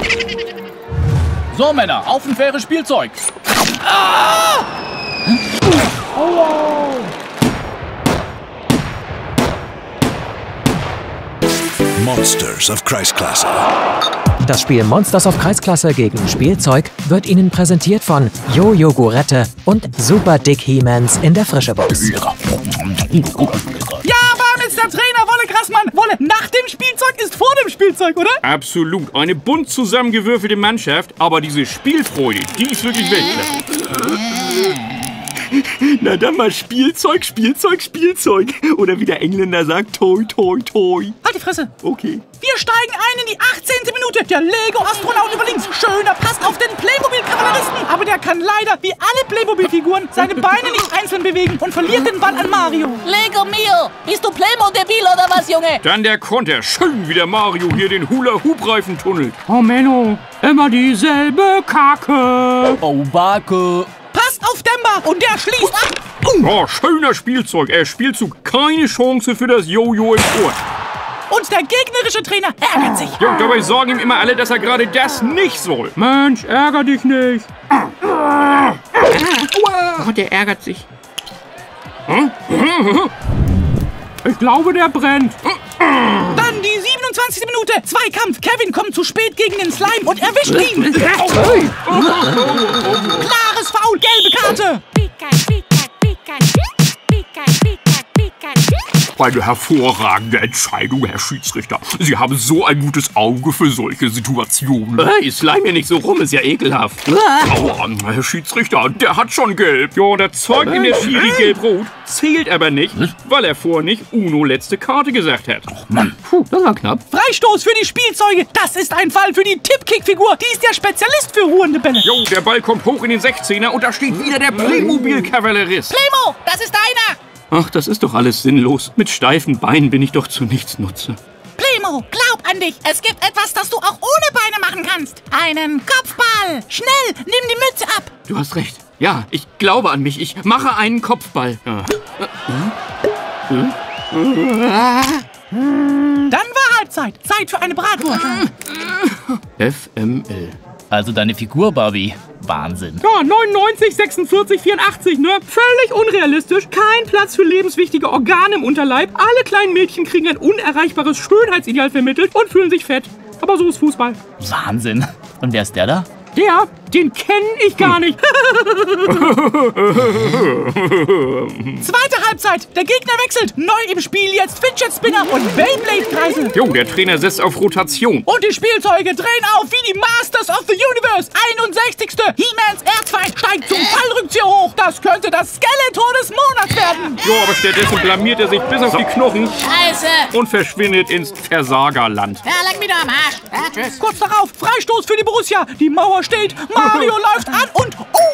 So, Männer, auf ein faires Spielzeug. Monsters of Kreisklasse. Das Spiel Monsters of Kreisklasse gegen Spielzeug wird Ihnen präsentiert von Jojo Gurette und Super Dick He-Mans in der Frischebox. Ja, aber Mr. Trainer Wolle Grassmann, Wolle, nach dem Spielzeug ist vor dem Spielzeug, oder? Absolut. Eine bunt zusammengewürfelte Mannschaft, aber diese Spielfreude, die ist wirklich Weltklasse. Na dann mal Spielzeug, Spielzeug, Spielzeug. Oder wie der Engländer sagt, toi, toi, toi. Halt die Fresse. Okay. Wir steigen ein in die 18. Minute. Der Lego-Astronaut über links. Schöner Pass auf den Playmobil-Kavalleristen. Aber der kann leider, wie alle Playmobil-Figuren, seine Beine nicht einzeln bewegen und verliert den Ball an Mario. Lego Mio, bist du Playmo-debil oder was, Junge? Dann der Konter. Schön, wie der Mario hier den Hula-Hoop-Reifen tunnelt. Oh, Menno, immer dieselbe Kacke. Oh, Bake. Pass auf Demba und der schließt ab. Oh, schöner Spielzeug. Spielzug. Keine Chance für das Jojo im Tor. Und der gegnerische Trainer ärgert sich. Ja, und dabei sagen ihm immer alle, dass er gerade das nicht soll. Mensch, ärger dich nicht. Oh, der ärgert sich. Ich glaube, der brennt. Dann die 27. Minute. Zweikampf. Kevin kommt zu spät gegen den Slime und erwischt ihn. Klares Foul, gelbe Karte. Eine hervorragende Entscheidung, Herr Schiedsrichter. Sie haben so ein gutes Auge für solche Situationen. Hey, slime mir nicht so rum, ist ja ekelhaft. Aua, Herr Schiedsrichter, der hat schon gelb. Ja, da zeigt ihm der Schiri gelb-rot, zählt aber nicht, weil er vorher nicht Uno letzte Karte gesagt hat. Mann, das war knapp. Freistoß für die Spielzeuge. Das ist ein Fall für die Tippkick-Figur. Die ist der Spezialist für ruhende Bälle. Jo, der Ball kommt hoch in den 16er und da steht wieder der Playmobil-Kavallerist. Playmo, das ist deiner. Ach, das ist doch alles sinnlos. Mit steifen Beinen bin ich doch zu nichts Nutze. Playmo, glaub an dich. Es gibt etwas, das du auch ohne Beine machen kannst. Einen Kopfball. Schnell, nimm die Mütze ab. Du hast recht. Ja, ich glaube an mich. Ich mache einen Kopfball. Ja. Dann war Halbzeit. Zeit für eine Bratwurst. FML. Also deine Figur, Barbie. Wahnsinn. Ja, 99, 46, 84, ne? Völlig unrealistisch. Kein Platz für lebenswichtige Organe im Unterleib. Alle kleinen Mädchen kriegen ein unerreichbares Schönheitsideal vermittelt und fühlen sich fett. Aber so ist Fußball. Wahnsinn. Und wer ist der da? Den kenne ich gar nicht. Zweite Halbzeit. Der Gegner wechselt. Neu im Spiel jetzt Fidget Spinner und Beyblade-Kreisel. Jo, der Trainer setzt auf Rotation. Und die Spielzeuge drehen auf wie die Masters of the Universe. 61. He-Mans Erzfeind steigt zum Fallrückzieher hoch. Das könnte das Skeletor des Monats werden. Jo, aber stattdessen blamiert er sich bis auf die Knochen Scheiße. und verschwindet ins Versagerland. Ja, leck mich doch am Arsch. Ja, tschüss. Kurz darauf Freistoß für die Borussia. Die Mauer steht. Mario läuft an und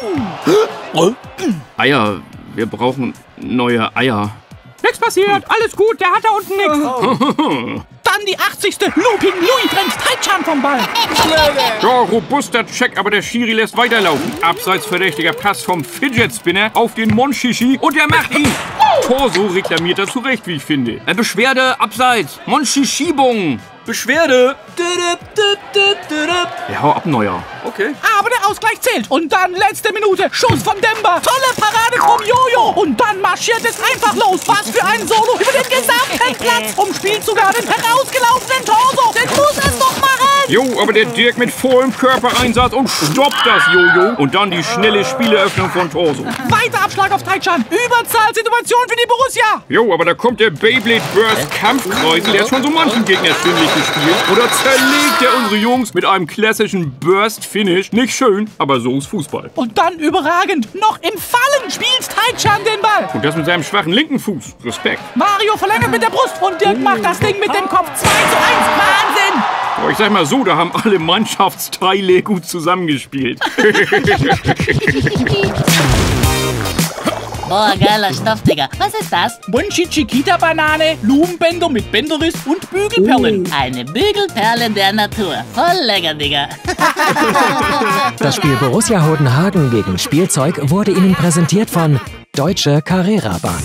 Eier. Wir brauchen neue Eier. Nichts passiert. Alles gut. Der hat da unten nichts. Dann die 80. Looping Louis trennt Taichan vom Ball. Ja, robuster Check, aber der Schiri lässt weiterlaufen. Abseits verdächtiger Pass vom Fidget Spinner auf den Monchichi und er macht ihn. Torso reklamiert er zurecht, wie ich finde. Beschwerde, abseits. Monchichibung. Beschwerde. Ja, hau ab, Neuer. Okay. Aber der Ausgleich zählt. Und dann letzte Minute. Schuss von Demba. Tolle Parade vom Jojo. Und dann marschiert es einfach los. Was für ein Solo über den gesamten Platz. Umspielt sogar den herausgelaufenen Torso. Den muss es doch machen. Jo, aber der Dirk mit vollem Körpereinsatz und stoppt das Jojo. Und dann die schnelle Spieleröffnung von Torso. Weiter Abschlag auf Taichan. Überzahlsituation für die Borussia. Jo, aber da kommt der Beyblade Burst Kampfkreisel. Der hat schon so manchen Gegner ziemlich gespielt. Oder zerlegt er unsere Jungs mit einem klassischen Burst-Finish. Nicht schön, aber so ist Fußball. Und dann überragend. Noch im Fallen spielt Taichan den Ball. Und das mit seinem schwachen linken Fuß. Respekt. Mario verlängert mit der Brust und Dirk macht das Ding mit dem Kopf 2:1. Wahnsinn. Aber ich sag mal so, da haben alle Mannschaftsteile gut zusammengespielt. Boah, geiler Stoff, Digga. Was ist das? Monchichi-Kita-Banane, Blumenbänder mit Bänderriss und Bügelperlen. Eine Bügelperle der Natur. Voll lecker, Digga. Das Spiel Borussia Hodenhagen gegen Spielzeug wurde Ihnen präsentiert von Deutsche Carrera-Bahn.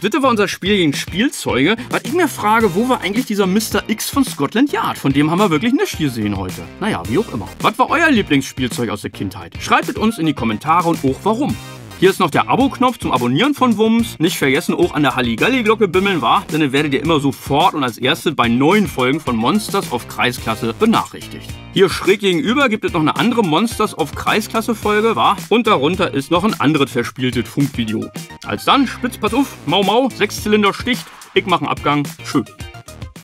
das war unser Spiel gegen Spielzeuge. Was ich mir frage, wo war eigentlich dieser Mr. X von Scotland Yard? Von dem haben wir wirklich nichts gesehen heute. Naja, wie auch immer. Was war euer Lieblingsspielzeug aus der Kindheit? Schreibt es uns in die Kommentare und auch warum. Hier ist noch der Abo-Knopf zum Abonnieren von Wumms. Nicht vergessen, auch an der Halligalli-Glocke bimmeln, wa? Denn dann werdet ihr immer sofort und als erstes bei neuen Folgen von Monsters of Kreisklasse benachrichtigt. Hier schräg gegenüber gibt es noch eine andere Monsters of Kreisklasse-Folge, wa? Und darunter ist noch ein anderes verspieltes Funkvideo. Als dann, Spitz, pass auf, Mau Mau, 6-Zylinder sticht, ich mach einen Abgang, tschö.